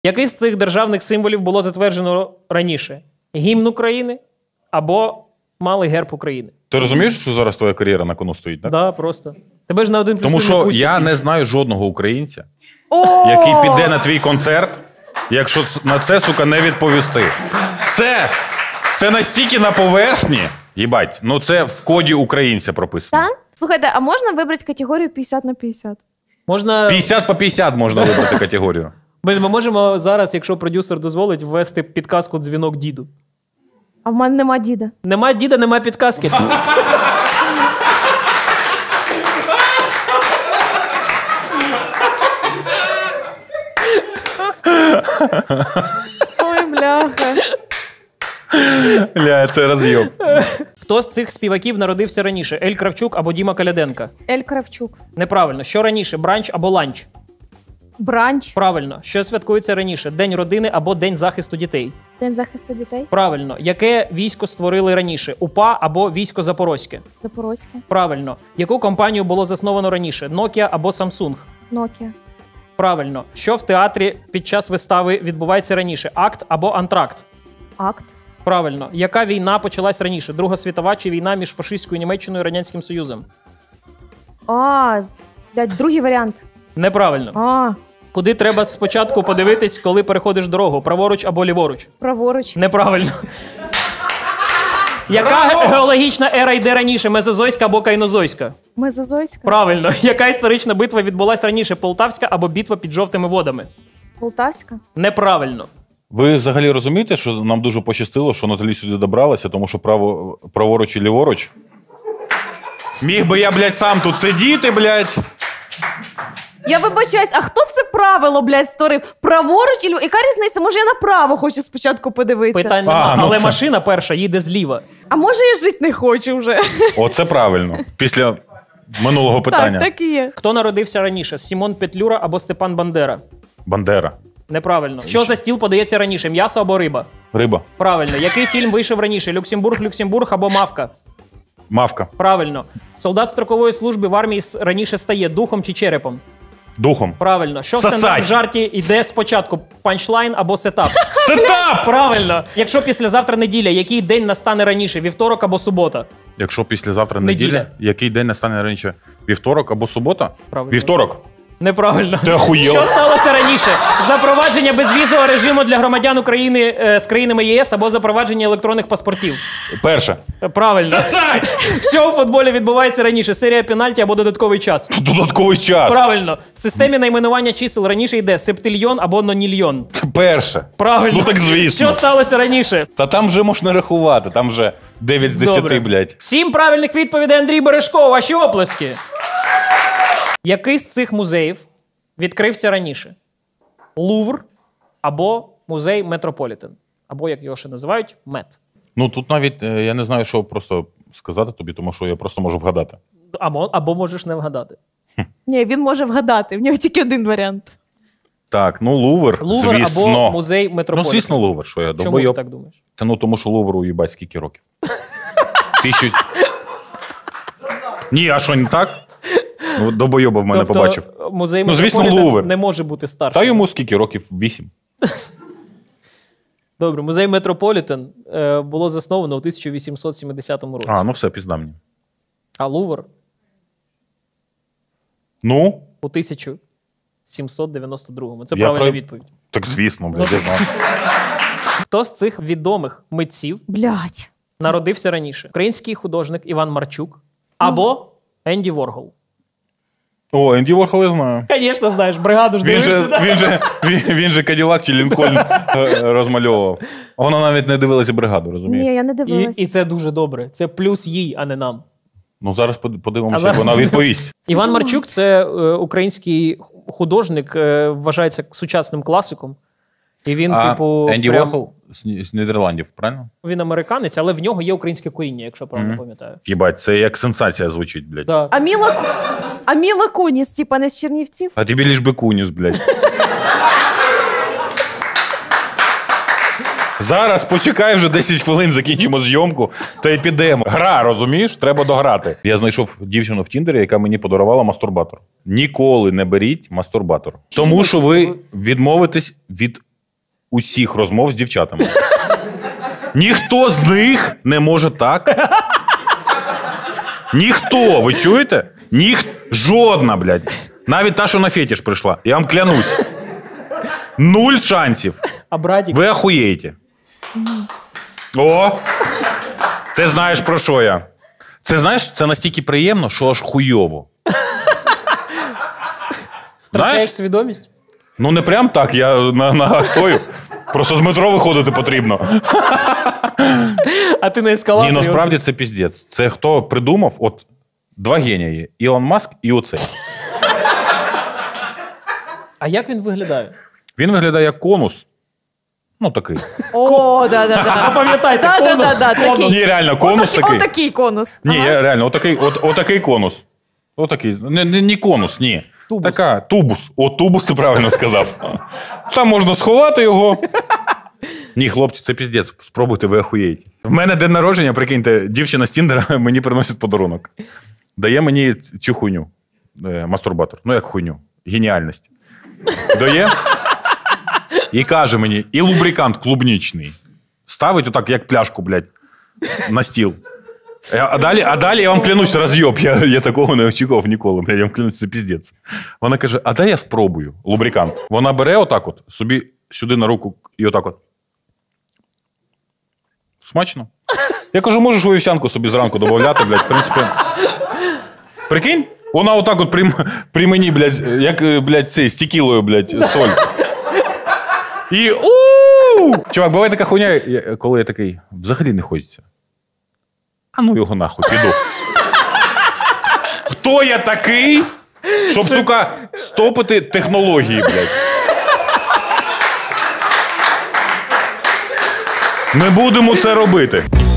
Який з цих державних символів було затверджено раніше? Гімн України або малий герб України? Ти розумієш, що зараз твоя кар'єра на кону стоїть, так? Так, да, просто. Тебе ж на один Тому що я не знаю жодного українця, який піде на твій концерт, якщо на це, сука, не відповісти. Це настільки на поверхні, їбать, ну це в коді українця прописано. Так? Слухайте, а можна вибрати категорію 50 на 50? Можна... 50 по 50 можна вибрати категорію. Ми можемо зараз, якщо продюсер дозволить, ввести підказку «Дзвінок діду». А в мене нема діда. Нема діда, нема підказки. Ой, бляха. Бля, це роз'єб. Хто з цих співаків народився раніше? Ель Кравчук або Діма Коляденко? Ель Кравчук. Неправильно. Що раніше? Бранч або ланч? Бранч. Правильно. Що святкується раніше? День родини або День захисту дітей? День захисту дітей. Правильно. Яке військо створили раніше? УПА або Військо Запорозьке? Запорозьке. Правильно. Яку компанію було засновано раніше? Nokia або Samsung? Nokia. Правильно. Що в театрі під час вистави відбувається раніше? Акт або антракт? Акт. Правильно. Яка війна почалась раніше? Друга світова чи війна між фашистською Німеччиною і Радянським Союзом? Другий варіант. Неправильно. Куди треба спочатку подивитись, коли переходиш дорогу? Праворуч або ліворуч? Праворуч. Неправильно. Яка геологічна ера йде раніше? Мезозойська або кайнозойська? Мезозойська. Правильно. Яка історична битва відбулась раніше? Полтавська або битва під жовтими водами? Полтавська. Неправильно. Ви взагалі розумієте, що нам дуже пощастило, що Наталі сюди добралася, тому що праворуч і ліворуч. Міг би я, блядь, сам тут сидіти, блядь. Я вибачаюсь, а хто це правило, блядь, створив? Праворуч і ліворуч? Яка різниця? Може, я направо хочу спочатку подивитися? Питань нема, але машина перша їде зліва. А може, я жити не хочу вже? Оце правильно. Після минулого питання. Так і є. Хто народився раніше? Сімон Петлюра або Степан Бандера? Бандера. Неправильно. Що за стіл подається раніше? М'ясо або риба? Риба. Правильно. Який фільм вийшов раніше? Люксембург або Мавка? Мавка. Правильно. Солдат строкової служби в армії раніше стає духом чи черепом? Духом. Правильно. Що в стендап-жарті йде спочатку? Панчлайн або сетап? Сетап! Правильно. Якщо післязавтра неділя, який день настане раніше? Вівторок або субота? Якщо післязавтра неділя, який день настане раніше? Вівторок або субота? Правильно. Вівторок. Неправильно. Ти охуєла. Що сталося раніше? Запровадження безвізового режиму для громадян України з країнами ЄС або запровадження електронних паспортів? Перше. Правильно. Що у футболі відбувається раніше? Серія пенальті або додатковий час? Додатковий час. Правильно. В системі найменування чисел раніше йде септильйон або нонільйон? Перше. Правильно. Ну так звісно. Що сталося раніше? Та там вже можна рахувати, там вже 9 з 10, Добре. блядь. 7 правильних відповідей, Андрій Бережко. Ваші оплески. Який з цих музеїв відкрився раніше? Лувр або музей Метрополітен? Або, як його ще називають, МЕТ. Ну тут навіть я не знаю, що просто сказати тобі, тому що я просто можу вгадати. Або можеш не вгадати. Ні, він може вгадати. В нього тільки один варіант. Так, ну Лувр, звісно. Або музей Метрополітен. Ну, звісно, Лувр, що я Чому ти так думаєш? Та ну, тому що Лувру, їбать, скільки років? Ні, а що, не так? Ну, добойоба в мене побачив. Музей Ну, звісно, Метрополітен Лувр. не може бути старшим. Та йому скільки років? 8. Добре, музей Метрополітен було засновано у 1870 році. А, ну все, пізда мені. А Лувр Ну? у 1792-му. Це правильна відповідь. Так звісно, блядь, я знаю. Хто з цих відомих митців народився раніше? Український художник Іван Марчук або Енді Воргол? О, Енді Ворхол я знаю. Звісно, знаєш, бригаду ж дивишся. Він же Каділак чи Лінкольн розмальовував. Вона навіть не дивилася бригаду, розумієш? Ні, я не дивилась. І це дуже добре. Це плюс їй, а не нам. Ну, зараз подивимося, як вона відповість. Іван Марчук – це український художник, вважається сучасним класиком. І він, Енді Ворхол з Нідерландів, правильно? Він американець, але в нього є українське коріння, якщо правильно пам'ятаю. Єбать, це як сенсація звучить, блядь. Да. А Міла Куніс, типа, не з Чернівців? А тобі лиш би Куніс, блядь. Зараз почекай вже 10 хвилин, закінчимо зйомку, та й підемо. Гра, розумієш? Треба дограти. Я знайшов дівчину в Тіндері, яка мені подарувала мастурбатор. Ніколи не беріть мастурбатор. Тому що ви відмовитесь від усіх розмов з дівчатами. Ніхто з них не може так. Ніхто, ви чуєте? Жодна, блядь. Навіть та, що на фетиш прийшла. Я вам клянусь. 0 шансів. А братик? Ви ахуєєте. О! Ти знаєш, про що я. Це, знаєш, це настільки приємно, що аж хуйово. Втрачаєш свідомість? Ну, не прям так, я на ногах стою. Просто з метро виходити потрібно. А ти на ескалаторі? Ні, насправді це піздець. Це хто придумав, от 2 генія є. Ілон Маск і оцей. А як він виглядає? Він виглядає як конус. Ну, такий. О, да-да-да. Запам'ятайте, конус. такий. Ні, реально, конус такий. Отакий конус. Ні, реально, отакий конус. Отакий. Не конус, ні. Тубус. Така, тубус. О, тубус, ти правильно сказав. Там можна сховати його. Ні, хлопці, це піздець. Спробуйте, ви ахуєєте. В мене день народження, прикиньте, дівчина з Тіндера мені приносить подарунок. Дає мені цю хуйню. Мастурбатор. Ну, як хуйню. Геніальність. Дає і каже мені, і лубрикант клубнічний. Ставить отак, як пляшку, блядь, на стіл. А далі я вам клянусь, роз'єб. Я такого не очікував ніколи. Я вам клянусь, це піздець. Вона каже, а дай я спробую лубрикант. Вона бере отак от, собі сюди на руку і отак от. Смачно. Я кажу, можеш у вівсянку собі зранку додавати, блядь, в принципі. Прикинь? Вона отак от при мені, блядь, як, блядь, цей, з текілою, блядь, соль. І чувак, буває така хуйня, коли я такий, взагалі не хочеться. А ну його нахуй, піду. Хто я такий, щоб, сука, стопити технології, блядь? Ми будемо це робити.